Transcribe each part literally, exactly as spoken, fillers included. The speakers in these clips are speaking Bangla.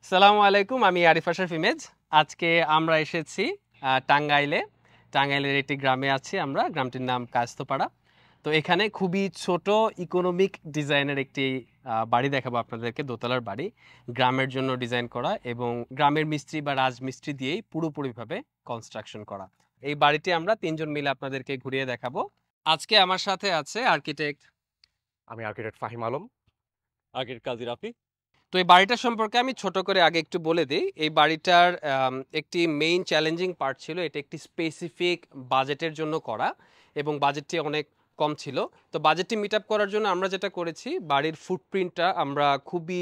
সালামু আলাইকুম, আমি আরিফ আশরাফ ইমেজ। আজকে আমরা এসেছি আহ, টাঙ্গাইলে। টাঙ্গাইলের একটি গ্রামে আছি আমরা, গ্রামটির নাম কায়স্থপাড়া। তো এখানে খুবই ছোট ইকোনমিক ডিজাইনের একটি আহ, বাড়ি দেখাবো আপনাদেরকে, দোতলার বাড়ি, গ্রামের জন্য ডিজাইন করা এবং গ্রামের মিস্ত্রি বা রাজমিস্ত্রি দিয়েই পুরোপুরিভাবে কনস্ট্রাকশন করা। এই বাড়িটি আমরা তিনজন মিলে আপনাদেরকে ঘুরিয়ে দেখাবো। আজকে আমার সাথে আছে আর্কিটেক্ট, আমি আর্কিটেক্ট ফাহিম আলম। আগের কাজী রাফি। তো এই বাড়িটা সম্পর্কে আমি ছোট করে আগে একটু বলে দিই। এই বাড়িটার আম, একটি মেইন চ্যালেঞ্জিং পার্ট ছিল, এটা একটি স্পেসিফিক বাজেটের জন্য করা এবং বাজেটটি অনেক কম ছিল। তো বাজেটটি মিট আপ করার জন্য আমরা যেটা করেছি, বাড়ির ফুটপ্রিন্টটা আমরা খুবই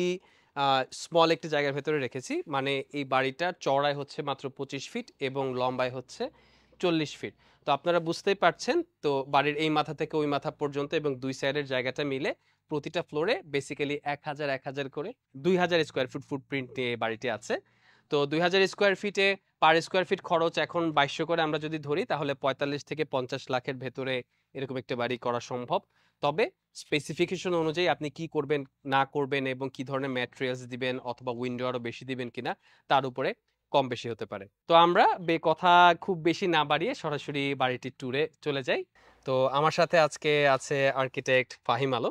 স্মল একটি জায়গার ভেতরে রেখেছি। মানে এই বাড়িটা চওড়ায় হচ্ছে মাত্র পঁচিশ ফিট এবং লম্বায় হচ্ছে চল্লিশ ফিট। তো আপনারা বুঝতেই পারছেন, তো বাড়ির এই মাথা থেকে ওই মাথা পর্যন্ত এবং দুই সাইডের জায়গাটা মিলে প্রতিটা ফ্লোরে বেসিক্যালি এক হাজার এক হাজার করে দুই হাজার স্কোয়ার ফুট ফুটপ্রিন্ট নিয়ে এই বাড়িটি আছে। তো দুই হাজার স্কোয়ার ফিটে পার স্কোয়ার ফিট খরচ এখন বাইশশো করে আমরা যদি ধরি, তাহলে পঁয়তাল্লিশ থেকে পঞ্চাশ লাখের ভেতরে এরকম একটা বাড়ি করা সম্ভব। তবে স্পেসিফিকেশন অনুযায়ী আপনি কি করবেন না করবেন এবং কি ধরনের ম্যাটেরিয়ালস দিবেন অথবা উইন্ডো আরো বেশি দিবেন কিনা তার উপরে কম বেশি হতে পারে। তো আমরা বে কথা খুব বেশি না বাড়িয়ে সরাসরি বাড়িটির ট্যুরে চলে যাই। তো আমার সাথে আজকে আছে আর্কিটেক্ট ফাহিম আলম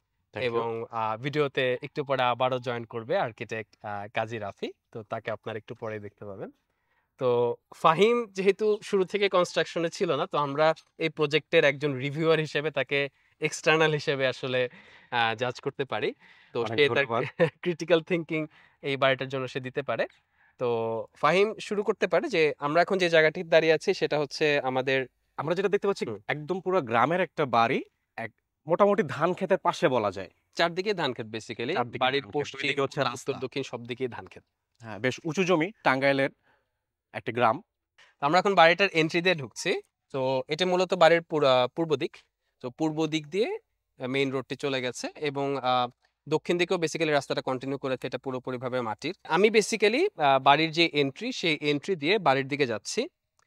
এবং আহ, ভিডিওতে একটু পরে আবারও জয়েন করবে আর্কিটেক্ট কাজী রাফি। তো তাকে আপনারা একটু পরে দেখতে পাবেন। তো ফাহিম যেহেতু শুরু থেকে কনস্ট্রাকশনে ছিল না, তো আমরা এই প্রজেক্টের একজন রিভিউয়ার হিসেবে তাকে এক্সটার্নাল হিসেবে আসলে জাজ করতে পারি। তো অনেক সে তার ধন্যবাদ। ক্রিটিক্যাল থিঙ্কিং এই বাড়িটার জন্য সে দিতে পারে। তো ফাহিম শুরু করতে পারে যে আমরা এখন যে জায়গাটিতে দাঁড়িয়ে আছি সেটা হচ্ছে আমাদের, আমরা যেটা দেখতে পাচ্ছি হুম। একদম পুরো গ্রামের একটা বাড়ি, এক মোটামুটি ধান ক্ষেতের পাশে বলা যায়। চারদিকে ধান ক্ষেত বেসিক্যালি, চারদিকে বাড়ির ধান ক্ষেত, পশ্চিম দুইদিকে হচ্ছে উত্তর রাস্তা। দক্ষিণ সব দিকেই ধান ক্ষেত। হ্যাঁ, বেশ উঁচু জমি, টাঙ্গাইলের একটা গ্রাম। আমরা এখন বাড়িটার এন্ট্রি দিয়ে ঢুকছি। তো এটা মূলত বাড়ির পুরা- পূর্ব দিক। তো পূর্ব দিক দিয়ে মেইন রোডটি চলে গেছে এবং আহ, দক্ষিণ দিকেও বেসিক্যালি রাস্তাটা কন্টিনিউ করেছে, এটা পুরোপুরিভাবে মাটির। আমি বেসিক্যালি বাড়ির যে এন্ট্রি সেই এন্ট্রি দিয়ে বাড়ির দিকে যাচ্ছি।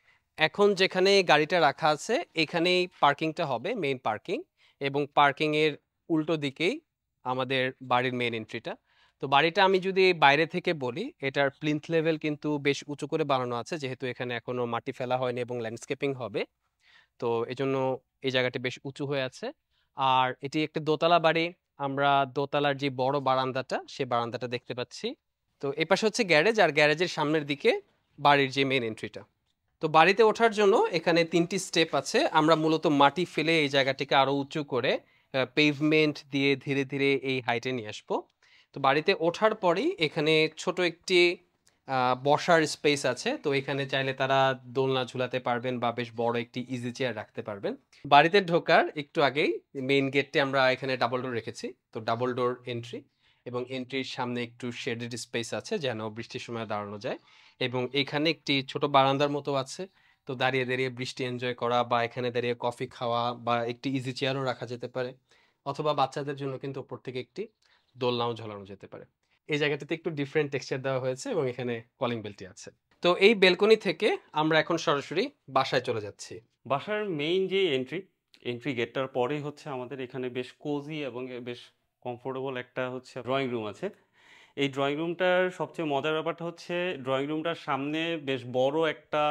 এখন যেখানে গাড়িটা রাখা আছে এখানেই পার্কিংটা হবে, মেইন পার্কিং, এবং পার্কিং এর উল্টো দিকেই আমাদের বাড়ির মেইন এন্ট্রিটা। তো বাড়িটা আমি যদি বাইরে থেকে বলি, এটার প্লিন্থ লেভেল কিন্তু বেশ উঁচু করে বানানো আছে, যেহেতু এখানে এখনো মাটি ফেলা হয়নি এবং ল্যান্ডস্কেপিং হবে। তো এজন্য এই জায়গাটি বেশ উঁচু হয়ে আছে। আর এটি একটা দোতলা বাড়ি। আমরা দোতলার যে বড় বারান্দাটা, সে বারান্দাটা দেখতে পাচ্ছি। তো এই পাশে হচ্ছে গ্যারেজ, আর গ্যারেজের সামনের দিকে বাড়ির যে মেইন এন্ট্রিটা। তো বাড়িতে ওঠার জন্য এখানে তিনটি স্টেপ আছে। আমরা মূলত মাটি ফেলে এই জায়গাটিকে আরো উঁচু করে পেভমেন্ট দিয়ে ধীরে ধীরে এই হাইটে নিয়ে আসবো। তো বাড়িতে ওঠার পরেই এখানে ছোট একটি আহ, বসার স্পেস আছে। তো এখানে চাইলে তারা দোলনা ঝুলাতে পারবেন বা বেশ বড় একটি ইজি চেয়ার রাখতে পারবেন। বাড়িতে ঢোকার একটু আগেই মেইন গেটটি আমরা এখানে ডাবল ডোর রেখেছি। তো ডাবল ডোর এন্ট্রি এবং এন্ট্রির সামনে একটু শেডেড স্পেস আছে যেন বৃষ্টির সময় দাঁড়ানো যায়, এবং এখানে একটি ছোট বারান্দার মতো আছে। তো দাঁড়িয়ে দাঁড়িয়ে বৃষ্টি এনজয় করা বা এখানে দাঁড়িয়ে কফি খাওয়া বা একটি ইজি চেয়ারও রাখা যেতে পারে, অথবা বাচ্চাদের জন্য কিন্তু উপর থেকে একটি দোলনাও ঝোলানো যেতে পারে। এই জায়গাটাতে একটু ডিফারেন্ট টেক্সচার দেওয়া হয়েছে এবং এখানে কলিং বেলটি আছে। তো এই বেলকনি থেকে আমরা এখন সরাসরি বাসায় চলে যাচ্ছি। বাসার মেইন যে এন্ট্রি এন্ট্রি গেটটার পরেই হচ্ছে আমাদের এখানে বেশ কোজি এবং বেশ কমফোর্টেবল একটা হচ্ছে ড্রয়িং রুম আছে। এই ড্রয়িং রুমটার সবচেয়ে মজার ব্যাপারটা হচ্ছে ড্রয়িং রুমটার সামনে বেশ বড় একটা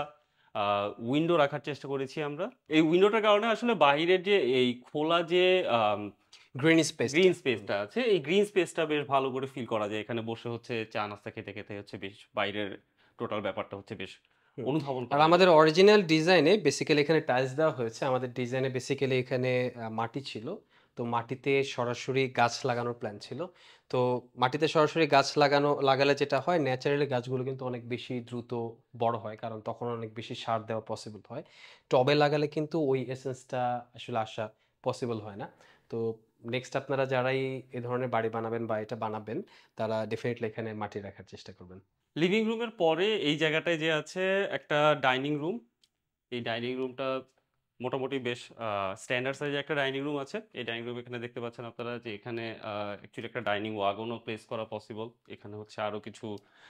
উইন্ডো রাখার চেষ্টা করেছি আমরা। এই উইন্ডোটার কারণে আসলে বাইরের যে এই খোলা যে গ্রিন স্পেস, গ্রিন স্পেসটা আছে, এই গ্রিন স্পেসটা বেশ ভালো করে ফিল করা যায়। এখানে বসে হচ্ছে চা নাস্তা খেতে খেতে হচ্ছে বেশ বাইরের টোটাল ব্যাপারটা হচ্ছে বেশ অনুধাবন আর করা যায়। আমাদের অরিজিনাল ডিজাইনে বেসিক্যালি এখানে টাইলস দেওয়া হয়েছে। আমাদের ডিজাইনে বেসিক্যালি এখানে আহ, মাটি ছিল। তো মাটিতে সরাসরি গাছ লাগানোর প্ল্যান ছিল। তো মাটিতে সরাসরি গাছ লাগানো লাগালে যেটা হয়, ন্যাচারালি গাছগুলো কিন্তু অনেক বেশি দ্রুত বড় হয়, কারণ তখন অনেক বেশি সার দেওয়া পসিবল হয়। টবে লাগালে কিন্তু ওই এসেন্সটা আসলে আসা পসিবল হয় না। তো নেক্সট আপনারা যারাই এ ধরনের বাড়ি বানাবেন বা এটা বানাবেন, তারা ডেফিনেটলি এখানে মাটি রাখার চেষ্টা করবেন। লিভিং রুমের পরে এই জায়গাটায় যে আছে একটা ডাইনিং রুম। এই ডাইনিং রুমটা মোটামুটি বেশ স্ট্যান্ডার্ড সাইজের একটা ডাইনিং রুম আছে। এই ডাইনিং রুম এখানে দেখতে পাচ্ছেন আপনারা যে এখানে অ্যাকচুয়ালি একটা ডাইনিং ওয়াগনও প্লেস করা পসিবল। এখানে হচ্ছে আরও কিছু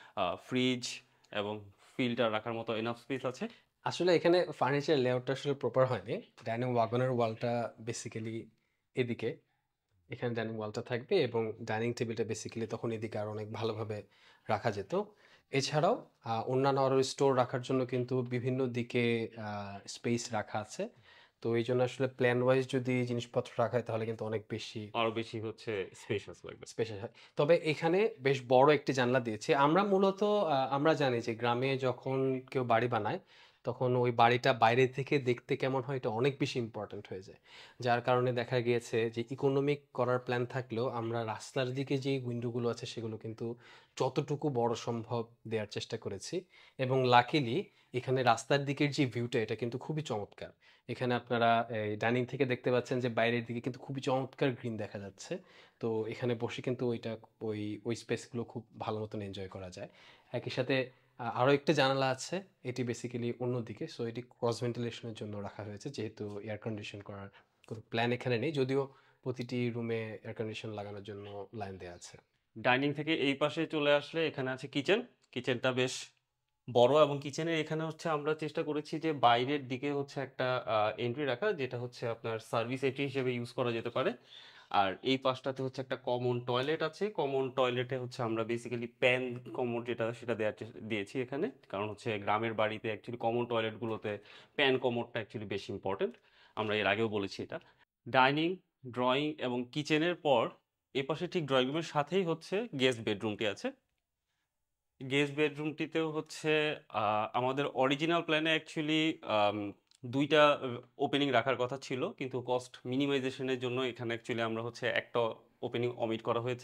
ফ্রিজ এবং ফিল্টার রাখার মতো এনাফ স্পেস আছে। আসলে এখানে ফার্নিচার লেআউটটা আসলে প্রপার হয়নি। ডাইনিং ওয়াগনের ওয়ালটা বেসিক্যালি এদিকে, এখানে ডাইনিং ওয়ালটা থাকবে এবং ডাইনিং টেবিলটা বেসিক্যালি তখন এদিকে আরো অনেক ভালোভাবে রাখা যেত। এছাড়াও আহ, অন্যান্য আরো স্টোর রাখার জন্য কিন্তু বিভিন্ন দিকে স্পেস রাখা আছে। তো এই জন্য আসলে প্ল্যান ওয়াইজ যদি জিনিসপত্র রাখা হয় তাহলে কিন্তু অনেক বেশি আরো বেশি হচ্ছে স্পেশাস লাগবে। স্পেশাল হয়। তবে এখানে বেশ বড় একটি জানলা দিয়েছে। আমরা মূলত আহ, আমরা জানি যে গ্রামে যখন কেউ বাড়ি বানায় তখন ওই বাড়িটা বাইরে থেকে দেখতে কেমন হয় এটা অনেক বেশি ইম্পর্ট্যান্ট হয়ে যায়। যার কারণে দেখা গিয়েছে যে ইকোনমিক করার প্ল্যান থাকলেও আমরা রাস্তার দিকে যে উইন্ডোগুলো আছে সেগুলো কিন্তু যতটুকু বড় সম্ভব দেওয়ার চেষ্টা করেছি। এবং লাকিলি এখানে রাস্তার দিকের যে ভিউটা এটা কিন্তু খুবই চমৎকার। এখানে আপনারা এই ডাইনিং থেকে দেখতে পাচ্ছেন যে বাইরের দিকে কিন্তু খুবই চমৎকার গ্রিন দেখা যাচ্ছে। তো এখানে বসে কিন্তু ওইটা ওই ওই স্পেসগুলো খুব ভালো মতন এনজয় করা যায়। একই সাথে আহ, আরো একটা জানালা আছে, এটি বেসিক্যালি অন্যদিকে, সো এটি ক্রস ভেন্টিলেশনের জন্য রাখা হয়েছে যেহেতু এয়ার কন্ডিশন করার কোনো প্ল্যান এখানে নেই, যদিও প্রতিটি রুমে এয়ার কন্ডিশন লাগানোর জন্য লাইন দেওয়া আছে। ডাইনিং থেকে এই পাশে চলে আসলে এখানে আছে কিচেন। কিচেনটা বেশ বড় এবং কিচেনের এখানে হচ্ছে আমরা চেষ্টা করেছি যে বাইরের দিকে হচ্ছে একটা এন্ট্রি রাখা, যেটা হচ্ছে আপনার সার্ভিস এন্ট্রি হিসেবে ইউজ করা যেতে পারে। আর এই পাশটাতে হচ্ছে একটা কমন টয়লেট আছে। কমন টয়লেটে হচ্ছে আমরা বেসিক্যালি প্যান কমোড যেটা সেটা দেওয়ার চেষ্টা- দিয়েছি এখানে, কারণ হচ্ছে গ্রামের বাড়িতে অ্যাকচুয়ালি কমন টয়লেটগুলোতে প্যান কমোডটা অ্যাকচুয়ালি বেশি ইম্পর্টেন্ট। আমরা এর আগেও বলেছি এটা। ডাইনিং, ড্রয়িং এবং কিচেনের পর এ পাশে ঠিক ড্রয়িং রুমের সাথেই হচ্ছে গেস্ট বেডরুমটি আছে। গেস্ট বেডরুমটিতেও হচ্ছে আহ, আমাদের অরিজিনাল প্ল্যানে অ্যাকচুয়ালি দুইটা ওপেনিং রাখার কথা ছিল, কিন্তু কস্ট মিনিমাইজেশনের জন্য এখানে অ্যাকচুয়ালি আমরা হচ্ছে একটা ওপেনিং অমিট করা হয়েছে।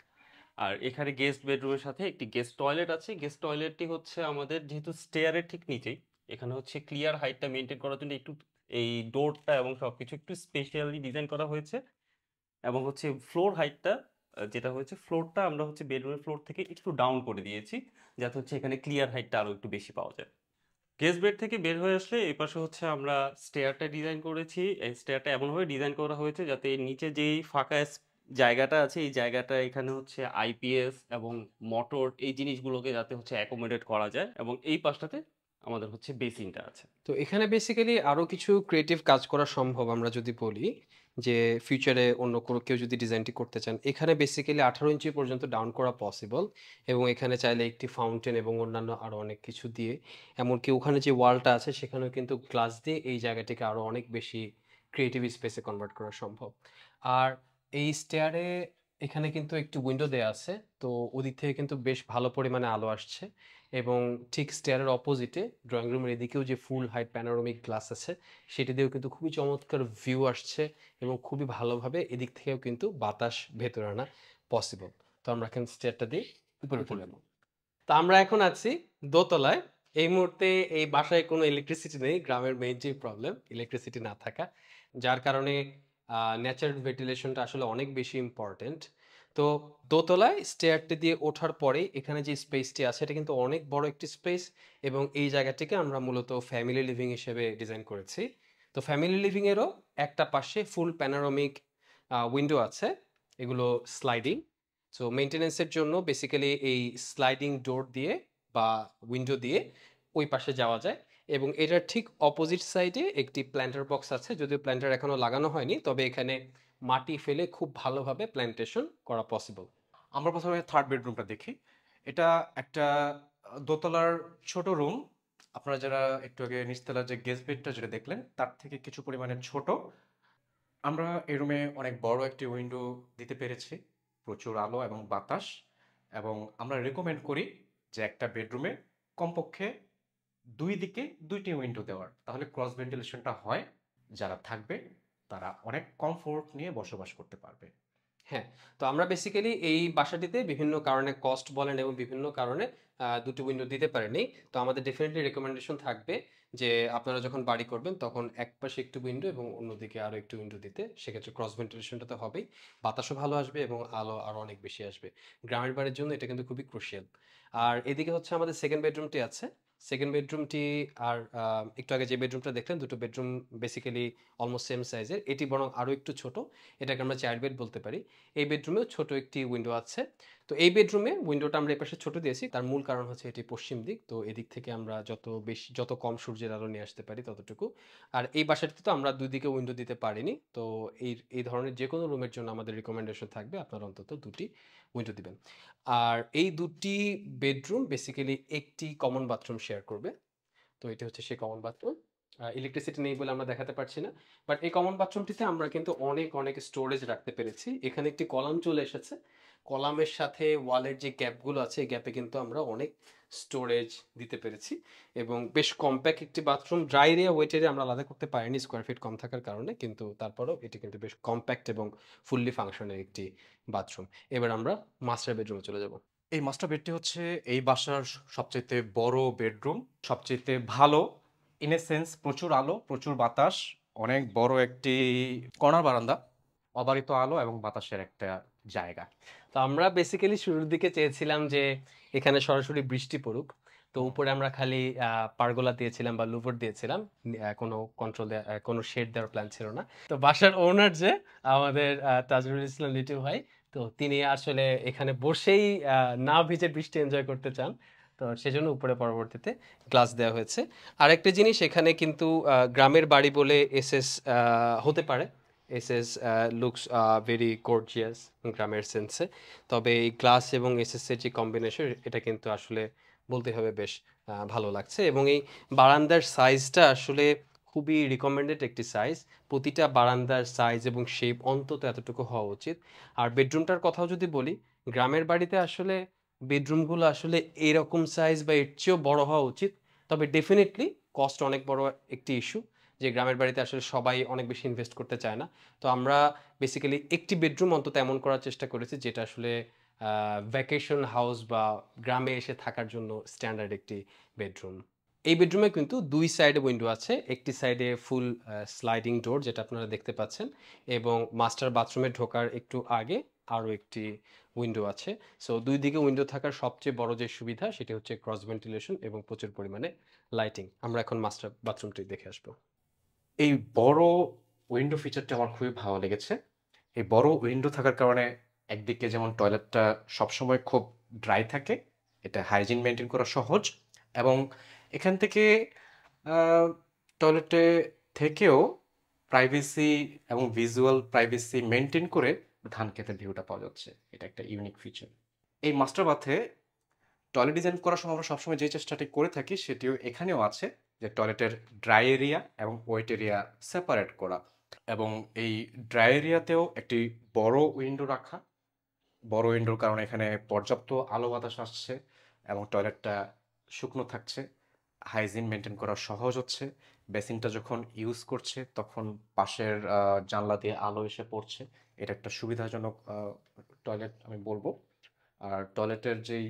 আর এখানে গেস্ট বেডরুমের সাথে একটি গেস্ট টয়লেট আছে। গেস্ট টয়লেটটি হচ্ছে আমাদের যেহেতু স্টেয়ারের ঠিক নিচেই, এখানে হচ্ছে ক্লিয়ার হাইটটা মেনটেন করার জন্য একটু এই ডোরটা এবং সবকিছু একটু স্পেশালি ডিজাইন করা হয়েছে। এবং হচ্ছে ফ্লোর হাইটটা যেটা হয়েছে, ফ্লোরটা আমরা হচ্ছে বেডরুমের ফ্লোর থেকে একটু ডাউন করে দিয়েছি, যাতে হচ্ছে এখানে ক্লিয়ার হাইটটা আরো একটু বেশি পাওয়া যায়। গেস্ট বেড থেকে বের হয়ে আসলে এই পাশে হচ্ছে আমরা স্টেয়ারটা ডিজাইন করেছি। এই স্টেয়ারটা এমনভাবে ডিজাইন করা হয়েছে যাতে এর নিচে যেই ফাঁকা s- জায়গাটা আছে, এই জায়গাটা এখানে হচ্ছে আইপিএস এবং মোটর এই জিনিসগুলোকে যাতে হচ্ছে অ্যাকোমোডেট করা যায়। এবং এই পাশটাতে আমাদের হচ্ছে বেসিনটা আছে। তো এখানে বেসিক্যালি আরো কিছু ক্রিয়েটিভ কাজ করা সম্ভব আমরা যদি বলি যে ফিউচারে অন্য কোনো কেউ যদি ডিজাইনটি করতে চান, এখানে বেসিক্যালি আঠারো ইঞ্চি পর্যন্ত ডাউন করা পসিবল। এবং এখানে চাইলে একটি ফাউন্টেন এবং অন্যান্য আরো অনেক কিছু দিয়ে, এমনকি ওখানে যে ওয়ালটা আছে সেখানেও কিন্তু গ্লাস দিয়ে এই জায়গাটিকে আরো অনেক বেশি ক্রিয়েটিভ স্পেসে কনভার্ট করা সম্ভব। আর এই স্টেয়ারে এখানে কিন্তু একটি উইন্ডো দেয়া আছে, তো ওদিক থেকে কিন্তু বেশ ভালো পরিমাণে আলো আসছে। এবং ঠিক স্টেয়ারের অপোজিটে ড্রয়িং রুমের এদিকেও যে ফুল হাইট প্যানোরামিক গ্লাস আছে সেটি দিয়েও কিন্তু খুবই চমৎকার ভিউ আসছে এবং খুবই ভালোভাবে এদিক থেকেও কিন্তু বাতাস ভেতরে আনা পসিবল। তো আমরা এখন স্টেয়ারটা দিয়ে উপরে উঠে যাবো। তো আমরা এখন আছি দোতলায়। এই মুহূর্তে এই বাসায় কোনো ইলেকট্রিসিটি নেই, গ্রামের মেইন যে প্রবলেম ইলেকট্রিসিটি না থাকা, যার কারণে ন্যাচারাল ভেন্টিলেশনটা আসলে অনেক বেশি ইম্পর্টেন্ট। তো দোতলায় স্টেয়ারটি দিয়ে ওঠার পরে এখানে যে স্পেসটি আছে এটা কিন্তু অনেক বড় একটি স্পেস এবং এই জায়গাটিকে আমরা মূলত ফ্যামিলি লিভিং হিসেবে ডিজাইন করেছি। তো ফ্যামিলি লিভিং এরও একটা পাশে ফুল প্যানোরামিক উইন্ডো আছে, এগুলো স্লাইডিং। সো মেনটেনেন্সের জন্য বেসিক্যালি এই স্লাইডিং ডোর দিয়ে বা উইন্ডো দিয়ে ওই পাশে যাওয়া যায়। এবং এটার ঠিক অপোজিট সাইডে একটি প্ল্যান্টার বক্স আছে, যদিও প্ল্যান্টার এখনো লাগানো হয়নি, তবে এখানে মাটি ফেলে খুব ভালোভাবে প্ল্যান্টেশন করা পসিবল। আমরা প্রথমে থার্ড বেডরুমটা দেখি। এটা একটা আহ, দোতলার ছোট রুম। আপনারা যারা একটু আগে নিচতলার যে গেস্ট বেডটা যেটা দেখলেন তার থেকে কিছু পরিমাণে ছোট। আমরা এই রুমে অনেক বড় একটি উইন্ডো দিতে পেরেছি, প্রচুর আলো এবং বাতাস। এবং আমরা রেকমেন্ড করি যে একটা বেডরুমে কমপক্ষে দুই দিকে দুইটি উইন্ডো দেওয়ার, তাহলে ক্রস ভেন্টিলেশনটা হয়। যারা থাকবে তারা অনেক কমফোর্ট নিয়ে বসবাস করতে পারবে। হ্যাঁ, তো আমরা বেসিক্যালি এই বাসাটিতে বিভিন্ন কারণে কস্ট বলেন এবং বিভিন্ন কারণে আহ, দুটো উইন্ডো দিতে পারিনি। তো আমাদের ডেফিনেটলি রেকমেন্ডেশন থাকবে যে আপনারা যখন বাড়ি করবেন তখন এক পাশে একটু উইন্ডো এবং অন্যদিকে আরো একটু উইন্ডো দিতে, সেক্ষেত্রে ক্রস ভেন্টিলেশনটা তো হবেই, বাতাসও ভালো আসবে এবং আলো আরো অনেক বেশি আসবে। গ্রামের বাড়ির জন্য এটা কিন্তু খুবই ক্রুশিয়াল। আর এদিকে হচ্ছে আমাদের সেকেন্ড বেডরুমটি আছে। সেকেন্ড বেডরুমটি আর আহ, একটু আগে যে বেডরুমটা দেখলেন দুটো বেডরুম বেসিক্যালি অলমোস্ট সেম সাইজের, এটি বরং আরো একটু ছোট, এটাকে আমরা চাইল্ড বেড বলতে পারি। এই বেডরুমেও ছোট একটি উইন্ডো আছে। তো তো এই বেডরুমে উইন্ডোটা আমরা এপাশে ছোট দিয়েছি, তার মূল কারণ হচ্ছে এটি পশ্চিম দিক, তো এদিক থেকে আমরা যত বেশি যত কম সূর্যের আলো নিয়ে আসতে পারি ততটুকু। আর এই বাসাটিতে তো আমরা দুই দিকে উইন্ডো দিতে পারিনি, তো এই এই ধরনের যে কোনো রুমের জন্য আমাদের রিকমেন্ডেশন থাকবে আপনারা অন্তত দুটি উইন্ডো দিবেন। আর এই দুটি বেডরুম বেসিক্যালি একটি কমন বাথরুম শেয়ার করবে। তো এটা হচ্ছে সেই কমন বাথরুম। ইলেকট্রিসিটি নেই বলে আমরা দেখাতে পারছি না, বাট এই কমন বাথরুমটিতে আমরা কিন্তু অনেক অনেক স্টোরেজ রাখতে পেরেছি। এখানে একটি কলাম চলে এসেছে, কলামের সাথে ওয়ালের যে গ্যাপগুলো আছে এই গ্যাপে কিন্তু আমরা অনেক স্টোরেজ দিতে পেরেছি এবং বেশ কম্প্যাক্ট একটি bathroom. Dry area wet area আমরা আলাদা করতে পারিনি স্কোয়ার ফিট কম থাকার কারণে, কিন্তু তারপরেও এটি কিন্তু বেশ কম্প্যাক্ট এবং ফুললি ফাংশনের একটি বাথরুম। এবার আমরা মাস্টার বেডরুমে চলে যাব। এই মাস্টার বেডটি হচ্ছে এই বাসার সবচাইতে বড় বেডরুম, সবচাইতে ভালো ইন এ সেন্স প্রচুর আলো, প্রচুর বাতাস, অনেক বড় একটি কর্নার বারান্দা, অবারিত আলো এবং বাতাসের একটা জায়গা। তো আমরা বেসিক্যালি শুরুর দিকে চেয়েছিলাম যে এখানে সরাসরি বৃষ্টি পড়ুক, তো উপরে আমরা খালি পারগোলা দিয়েছিলাম বা লুভার দিয়েছিলাম, আহ, কোনো কন্ট্রোল কোনো শেড দেওয়ার প্ল্যান ছিল না। তো বাসার ওনার যে আমাদের আহ, তাজরুল ইসলাম লিটু ভাই, তো তিনি আসলে এখানে বসেই আহ, না ভিজে বৃষ্টি এনজয় করতে চান, তো সেজন্য উপরে পরবর্তীতে গ্লাস দেওয়া হয়েছে। আরেকটা জিনিস, এখানে কিন্তু আহ, গ্রামের বাড়ি বলে এসএস হতে পারে, এসএস লুকস ভেরি গর্জিয়াস গ্রামের সেন্সে, তবে এই গ্লাস এবং এসএস এর যে কম্বিনেশন এটা কিন্তু আসলে বলতে হবে বেশ আহ, ভালো লাগছে। এবং এই বারান্দার সাইজটা আসলে খুবই রিকমেন্ডেড একটি সাইজ, প্রতিটা বারান্দার সাইজ এবং শেপ অন্তত এতটুকু হওয়া উচিত। আর বেডরুমটার কথাও যদি বলি, গ্রামের বাড়িতে আসলে বেডরুমগুলো আসলে এরকম সাইজ বা এর চেয়েও বড় হওয়া উচিত, তবে ডেফিনেটলি কস্ট অনেক বড় একটি ইস্যু, যে গ্রামের বাড়িতে আসলে সবাই অনেক বেশি ইনভেস্ট করতে চায় না। তো আমরা বেসিক্যালি একটি বেডরুম অন্তত এমন করার চেষ্টা করেছি যেটা আসলে ভ্যাকেশন হাউস বা গ্রামে এসে থাকার জন্য স্ট্যান্ডার্ড একটি বেডরুম। এই বেডরুমে কিন্তু দুই সাইডে উইন্ডো আছে, একটি সাইডে ফুল স্লাইডিং ডোর যেটা আপনারা দেখতে পাচ্ছেন, এবং মাস্টার বাথরুমে ঢোকার একটু আগে আরও একটি উইন্ডো আছে। সো দুই দিকে উইন্ডো থাকার সবচেয়ে বড় যে সুবিধা সেটি হচ্ছে ক্রস ভেন্টিলেশন এবং প্রচুর পরিমাণে লাইটিং। আমরা এখন মাস্টার বাথরুমটি দেখে আসবো। এই বড় উইন্ডো ফিচারটা আমার খুবই ভালো লেগেছে। এই বড় উইন্ডো থাকার কারণে একদিকে যেমন টয়লেটটা সবসময় খুব ড্রাই থাকে, এটা হাইজিন মেনটেন করা সহজ, এবং এখান থেকে টয়লেটে থেকেও প্রাইভেসি এবং ভিজুয়াল প্রাইভেসি মেনটেন করে ধান খেতের ভিউটা পাওয়া যাচ্ছে। এটা একটা ইউনিক ফিচার। এই মাস্টার বাথে টয়লেট ডিজাইন করার সময় আমরা সবসময় যে চেষ্টাটি করে থাকি সেটিও এখানেও আছে, যে টয়লেটের ড্রাই এরিয়া এবং ওয়েট এরিয়া সেপারেট করা, এবং এই ড্রাই এরিয়াতেও একটি বড় উইন্ডো রাখা। বড় উইন্ডোর কারণে এখানে পর্যাপ্ত আলো বাতাস আসছে এবং টয়লেটটা শুকনো থাকছে, হাইজিন মেনটেন করা সহজ হচ্ছে। বেসিনটা যখন ইউজ করছে তখন পাশের আহ, জানলা দিয়ে আলো এসে পড়ছে, এটা একটা সুবিধাজনক টয়লেট আমি বলবো। আর টয়লেটের যেই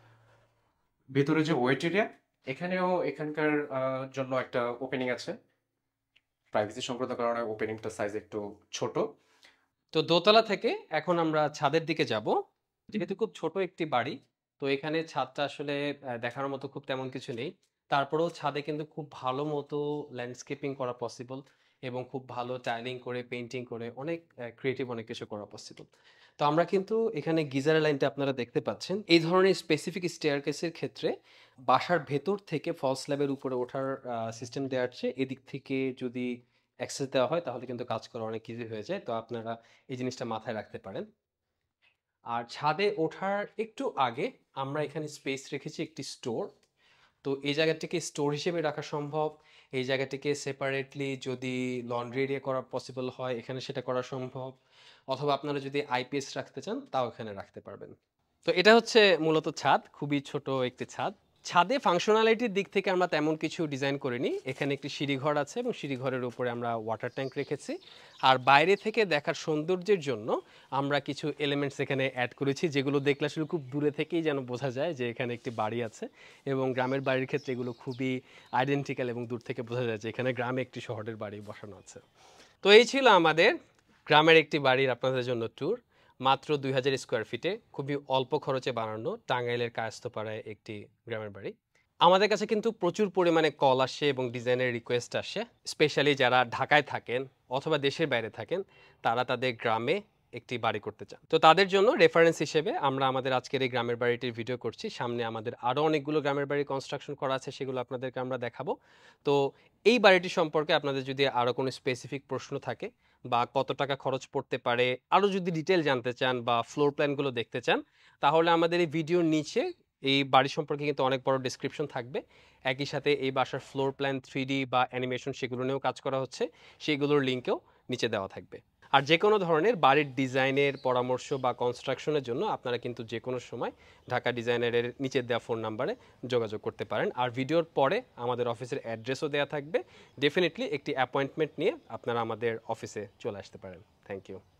ভেতরে যে ওয়েট এরিয়া, এখানেও এখানকার আহ, জন্য একটা ওপেনিং আছে, প্রাইভেসি সংক্রান্ত কারণে ওপেনিংটা সাইজ একটু ছোট। তো দোতলা থেকে এখন আমরা ছাদের দিকে যাব। যেহেতু খুব ছোট একটি বাড়ি, তো এখানে ছাদটা আসলে আহ, দেখার মতো খুব তেমন কিছু নেই, তারপরেও ছাদে কিন্তু খুব ভালো মতো ল্যান্ডস্কেপিং করা পসিবল এবং খুব ভালো টাইলিং করে পেইন্টিং করে অনেক ক্রিয়েটিভ অনেক কিছু করা পসিবল। তো আমরা কিন্তু এখানে গিজারের লাইনটা আপনারা দেখতে পাচ্ছেন। এই ধরনের স্পেসিফিক স্টেয়ারকেসের ক্ষেত্রে বাসার ভেতর থেকে ফলস স্ল্যাবের উপরে ওঠার সিস্টেম দেওয়ার চেয়ে এদিক থেকে যদি অ্যাক্সেস দেওয়া হয় তাহলে কিন্তু কাজ করা অনেক ইজি হয়ে যায়। তো আপনারা এই জিনিসটা মাথায় রাখতে পারেন। আর ছাদে ওঠার একটু আগে আমরা এখানে স্পেস রেখেছি একটি স্টোর। তো এই জায়গাটিকে স্টোর হিসেবে রাখা সম্ভব, এই জায়গাটিকে সেপারেটলি যদি লন্ড্রি এরিয়া করা পসিবল হয় এখানে সেটা করা সম্ভব, অথবা আপনারা যদি আইপিএস রাখতে চান তাও এখানে রাখতে পারবেন। তো এটা হচ্ছে মূলত ছাদ, খুবই ছোট একটি ছাদ। ছাদে ফাংশনালিটির দিক থেকে আমরা তেমন কিছু ডিজাইন করিনি। এখানে একটি সিঁড়িঘর আছে এবং সিঁড়িঘরের উপরে আমরা ওয়াটার ট্যাঙ্ক রেখেছি। আর বাইরে থেকে দেখার সৌন্দর্যের জন্য আমরা কিছু এলিমেন্টস এখানে অ্যাড করেছি, যেগুলো দেখলে আসলে খুব দূরে থেকেই যেন বোঝা যায় যে এখানে একটি বাড়ি আছে, এবং গ্রামের বাড়ির ক্ষেত্রে এগুলো খুবই আইডেন্টিক্যাল এবং দূর থেকে বোঝা যায় যে এখানে গ্রামে একটি শহরের বাড়ি বসানো আছে। তো এই ছিল আমাদের গ্রামের একটি বাড়ির আপনাদের জন্য ট্যুর। মাত্র দুই হাজার স্কোয়ার ফিটে খুবই অল্প খরচে বানানো টাঙ্গাইলের কায়স্থপাড়ায় একটি গ্রামের বাড়ি। আমাদের কাছে কিন্তু প্রচুর পরিমাণে কল আসে এবং ডিজাইনের রিকোয়েস্ট আসে, স্পেশালি যারা ঢাকায় থাকেন অথবা দেশের বাইরে থাকেন, তারা তাদের গ্রামে একটি বাড়ি করতে চান। তো তাদের জন্য রেফারেন্স হিসেবে আমরা আমাদের আজকের এই গ্রামের বাড়িটির ভিডিও করছি। সামনে আমাদের আরও অনেকগুলো গ্রামের বাড়ি কনস্ট্রাকশন করা আছে, সেগুলো আপনাদেরকে আমরা দেখাবো। তো এই বাড়িটি সম্পর্কে আপনাদের যদি আরও কোনো স্পেসিফিক প্রশ্ন থাকে বা কত টাকা খরচ পড়তে পারে আরও যদি ডিটেল জানতে চান বা ফ্লোর প্ল্যানগুলো দেখতে চান, তাহলে আমাদের এই ভিডিওর নিচে এই বাড়ি সম্পর্কে কিন্তু অনেক বড় ডেসক্রিপশন থাকবে। একই সাথে এই বাসার ফ্লোর প্ল্যান, থ্রি ডি বা অ্যানিমেশন সেগুলো নিয়েও কাজ করা হচ্ছে, সেগুলোর লিঙ্কেও নিচে দেওয়া থাকবে। আর যে কোনো ধরনের বাড়ির ডিজাইনের পরামর্শ বা কনস্ট্রাকশনের জন্য আপনারা কিন্তু যে কোনো সময় ঢাকা ডিজাইনারের নিচে দেওয়া ফোন নাম্বারে যোগাযোগ করতে পারেন। আর ভিডিওর পরে আমাদের অফিসের অ্যাড্রেসও দেওয়া থাকবে। ডেফিনেটলি একটি অ্যাপয়েন্টমেন্ট নিয়ে আপনারা আমাদের অফিসে চলে আসতে পারেন। Thank you.